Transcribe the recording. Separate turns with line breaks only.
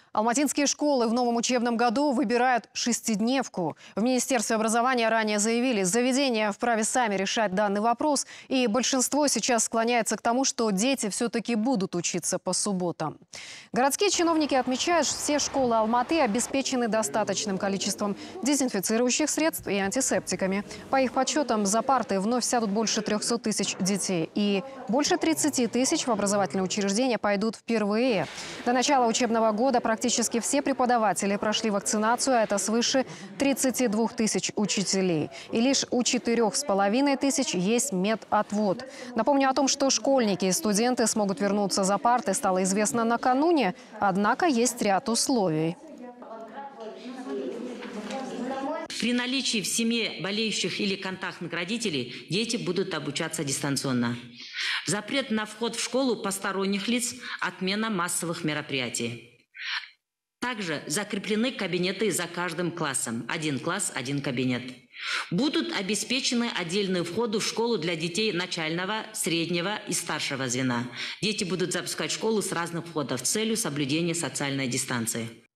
Алматинские школы в новом учебном году выбирают шестидневку. В Министерстве образования ранее заявили, заведения вправе сами решать данный вопрос. И большинство сейчас склоняется к тому, что дети все-таки будут учиться по субботам. Городские чиновники отмечают, что все школы Алматы обеспечены достаточным количеством дезинфицирующих средств и антисептиками. По их подсчетам, за парты вновь сядут больше 300 тысяч детей. И больше 30 тысяч в образовательные учреждения пойдут впервые. До начала учебного года практически все преподаватели прошли вакцинацию, а это свыше 32 тысяч учителей. И лишь у 4,5 тысяч есть медотвод. Напомню о том, что школьники и студенты смогут вернуться за парты, стало известно накануне. Однако есть ряд условий.
При наличии в семье болеющих или контактных родителей дети будут обучаться дистанционно. Запрет на вход в школу посторонних лиц, отмена массовых мероприятий. Также закреплены кабинеты за каждым классом. Один класс, один кабинет. Будут обеспечены отдельные входы в школу для детей начального, среднего и старшего звена. Дети будут запускать школу с разных входов с целью соблюдения социальной дистанции.